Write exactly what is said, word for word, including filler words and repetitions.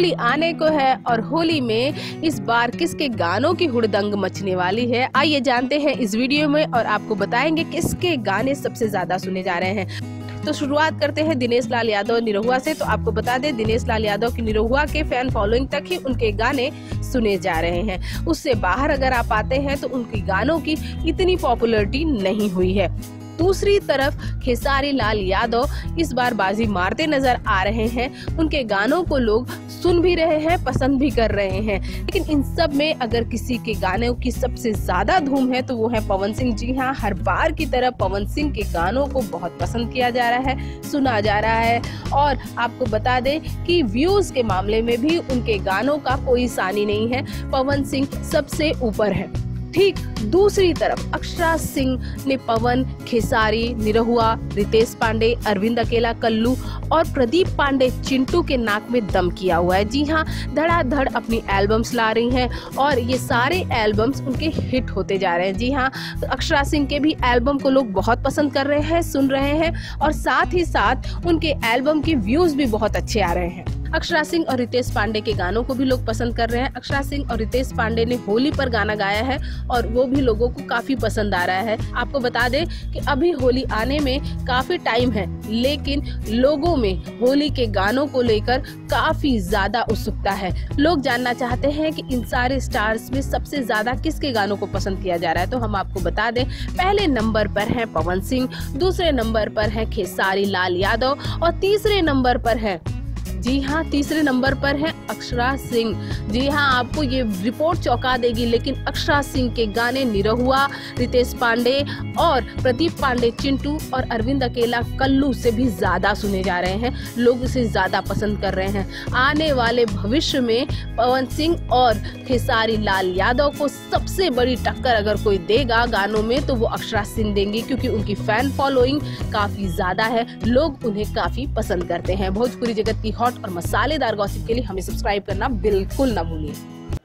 होली आने को है और होली में इस बार किसके गानों की हुड़दंग मचने वाली है, आइए जानते हैं इस वीडियो में और आपको बताएंगे किसके गाने सबसे ज्यादा सुने जा रहे हैं। तो शुरुआत करते हैं दिनेश लाल यादव निरहुआ से। तो आपको बता दें, दिनेश लाल यादव की निरहुआ के फैन फॉलोइंग तक ही उनके गाने सुने जा रहे हैं। उससे बाहर अगर आप आते हैं तो उनके गानों की इतनी पॉपुलैरिटी नहीं हुई है। दूसरी तरफ खेसारी लाल यादव इस बार बाजी मारते नजर आ रहे हैं। उनके गानों को लोग सुन भी रहे हैं, पसंद भी कर रहे हैं। लेकिन इन सब में अगर किसी के गानों की सबसे ज्यादा धूम है तो वो है पवन सिंह। जी हाँ, हर बार की तरह पवन सिंह के गानों को बहुत पसंद किया जा रहा है, सुना जा रहा है। और आपको बता दें कि व्यूज के मामले में भी उनके गानों का कोई सानी नहीं है, पवन सिंह सबसे ऊपर है। ठीक दूसरी तरफ अक्षरा सिंह ने पवन, खेसारी, निरहुआ, रितेश पांडे, अरविंद अकेला, कल्लू और प्रदीप पांडे चिंटू के नाक में दम किया हुआ है। जी हाँ, धड़ाधड़ अपनी एल्बम्स ला रही हैं और ये सारे एल्बम्स उनके हिट होते जा रहे हैं। जी हाँ, अक्षरा सिंह के भी एल्बम को लोग बहुत पसंद कर रहे हैं, सुन रहे हैं और साथ ही साथ उनके एल्बम के व्यूज भी बहुत अच्छे आ रहे हैं। अक्षरा सिंह और रितेश पांडे के गानों को भी लोग पसंद कर रहे हैं। अक्षरा सिंह और रितेश पांडे ने होली पर गाना गाया है और वो भी लोगों को काफी पसंद आ रहा है। आपको बता दें कि अभी होली आने में काफी टाइम है, लेकिन लोगों में होली के गानों को लेकर काफी ज्यादा उत्सुकता है। लोग जानना चाहते हैं कि इन सारे स्टार्स में सबसे ज्यादा किसके गानों को पसंद किया जा रहा है। तो हम आपको बता दें, पहले नंबर पर है पवन सिंह, दूसरे नंबर पर है खेसारी लाल यादव और तीसरे नंबर पर है, जी हाँ, तीसरे नंबर पर है अक्षरा सिंह। जी हाँ, आपको ये रिपोर्ट चौंका देगी, लेकिन अक्षरा सिंह के गाने निरहुआ, रितेश पांडे और प्रदीप पांडे चिंटू और अरविंद अकेला कल्लू से भी ज्यादा सुने जा रहे हैं। लोग इसे ज्यादा पसंद कर रहे हैं। आने वाले भविष्य में पवन सिंह और खेसारी लाल यादव को सबसे बड़ी टक्कर अगर कोई देगा गानों में तो वो अक्षरा सिंह देंगी, क्योंकि उनकी फैन फॉलोइंग काफी ज्यादा है, लोग उन्हें काफी पसंद करते हैं। भोजपुरी जगत की हॉट और मसालेदार गॉसिप के लिए हमें सब्सक्राइब करना बिल्कुल ना भूलिए।